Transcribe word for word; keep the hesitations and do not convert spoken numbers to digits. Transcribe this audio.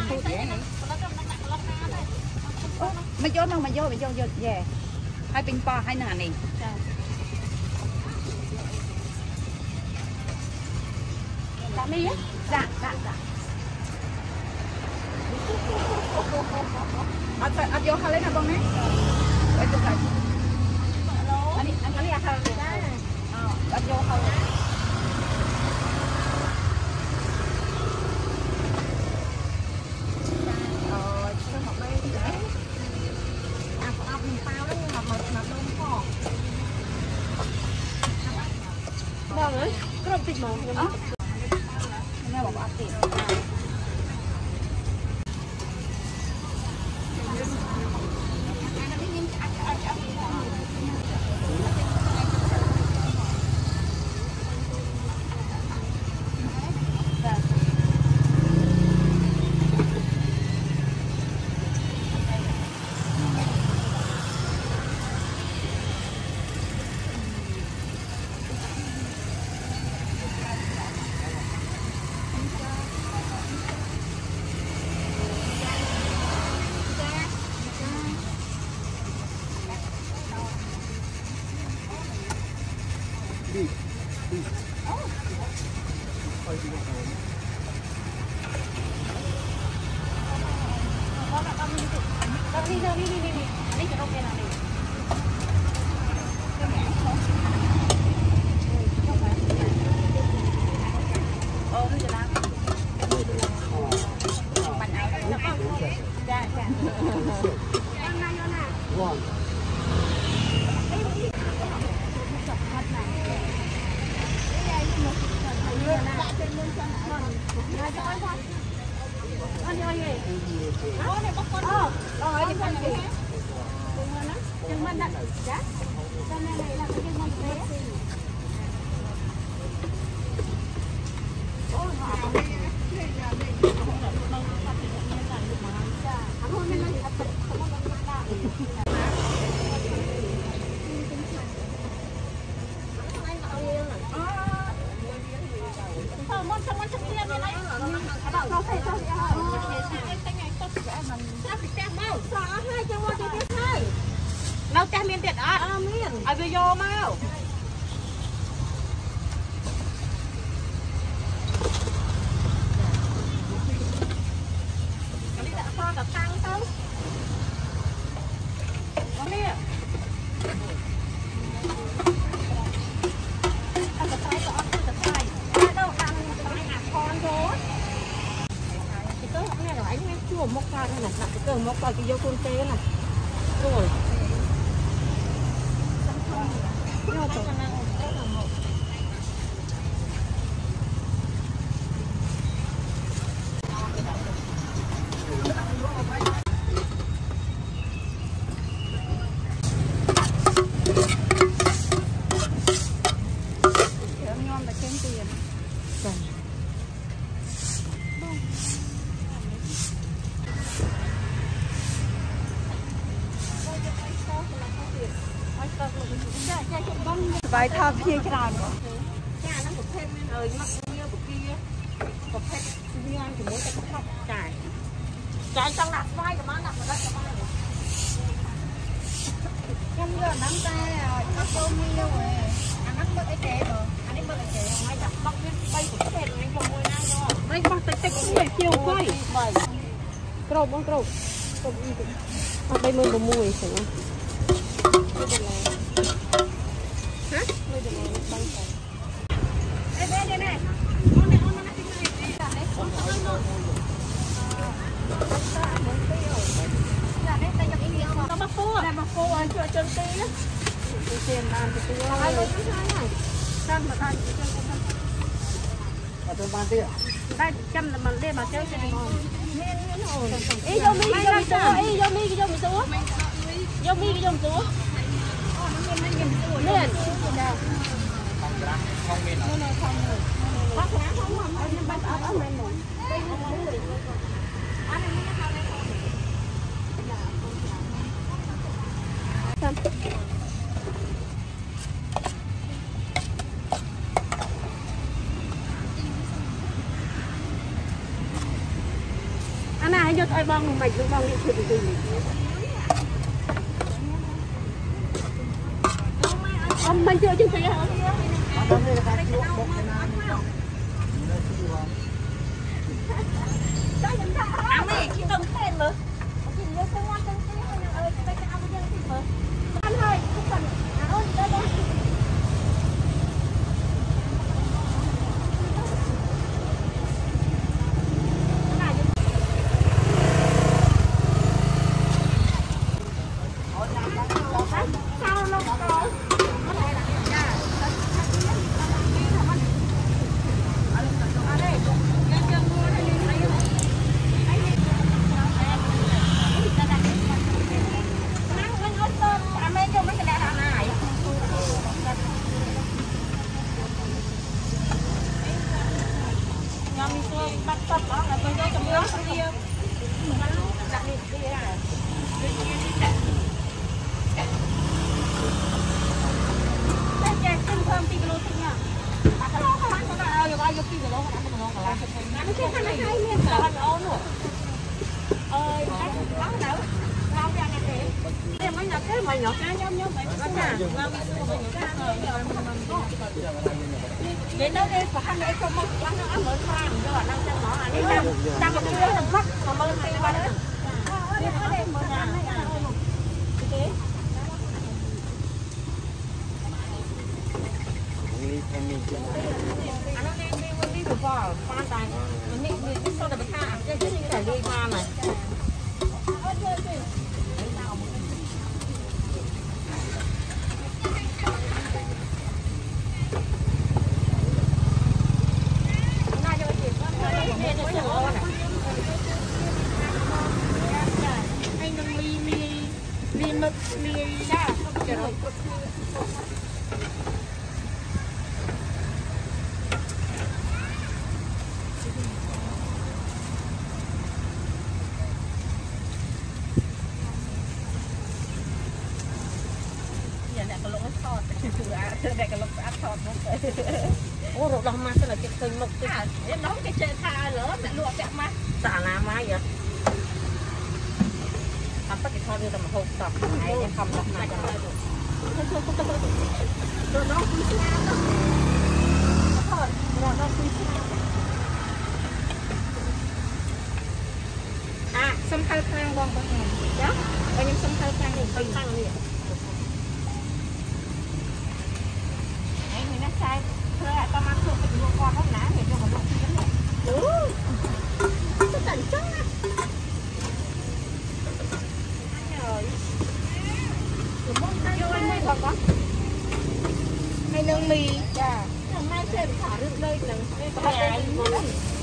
mày vô đâu mày vô mày vô vô về hai pin po hai nè này dạ mi á dạ dạ dạ anh anh vô hai lấy nào con đấy anh vô lại anh anh lấy ăn hơn anh vô hơn nghe bảo ăn tiền đi đi quay đi đâu đi đi đi đi đi cho đâu kia nào đi ô nó giờ làm bánh áo đó dạ dạ ăn nay vô nè đâu cha miên tiệt á miên ở bây giờ mau cái này đã kho cả tăng không có đi ăn cái tay có ăn cái tay ai đâu ăn cái tay hạt con thôi cái tớ hôm nay là anh nghe chua mốc ra đây này cái cờ mốc vào cái dâu con tê này rồi vài thao kia cái nào nữa cha nó một thêm ơi mắc như một kia một thêm như anh thì muốn cái khóc cài cài trong đặt vai của nó đặt vào đất của nó không giờ nắm tay nó tôm nhiều rồi anh bắt bớt cái trẻ rồi anh ấy bớt cái trẻ ngay đặt bóc cái bay của cái thèm anh không môi nay rồi bay bóc tay tay cũng phải chiều quay cầu bông cầu cầu gì cũng bay mưa mùi mùi sửa hả? Đây đây đây này. Con này con nó cái này đi ra đấy. Con nó nó. Ra đấy tay nhập ý không? Nó bắp phô à? Đây bắp phô à, chưa chân tí á. Tiền ăn thì tôi ai luôn cái này. Chân mà ăn chân chân. Ở tôi bán tiền. Đây chăm là mình đem mà chơi cái này. Ý vô mi vô mi xuống, ý vô mi vô mi xuống. Vô mi vô mi xuống. Lên. Không ra, không miên. Không không. Bắt lá không không, anh bắt ở ở bên này. Đây nó muốn đi. Anh em nó vào đây không? Anh này ai bong mạch nó bong đi chuyện gì ông mình chưa chứ gì hả à mày khi đồng tên mà chỉ nhớ cái ngoan tên cái ơi cái cái ông dân thì mà anh ơi không cần áo gì đó đâu đến đâu đây có hai không một ăn nó ăn mới khoan cho bạn đang chân nó à đi đang đang một cái là vắt mà mơ tay qua đấy đi qua đây mở nhà này à thế anh nó đi đi đi được vào khoan tài mình đi đi sau là bị tha chứ chứ như là đi qua này ủa rồi đâu mà cái là cái cây mộc cái nó cái chơi tha lỡ mẹ lụa kẹo má xả lá má vậyทำปฏิทอดดูแต่มาหกตับไอ้เนี่ยคำตับไหนกันตัวน้องคุยงานเนาะทอดเราน้องคุยงานอ่ะสมภารพลังบองบองเนาะวันนี้สมภารพลังหนึ่งปีตั้งเลยไอ้หนูน่าใช้เธอประมาณถูกเป็นวัวกรห้องน้ำเห็นอยู่มันลงที่นั่นแหละโอ้จะสั่นจังอ่ะhay nương mì, dạ, mai xem thả nước đây nè, cái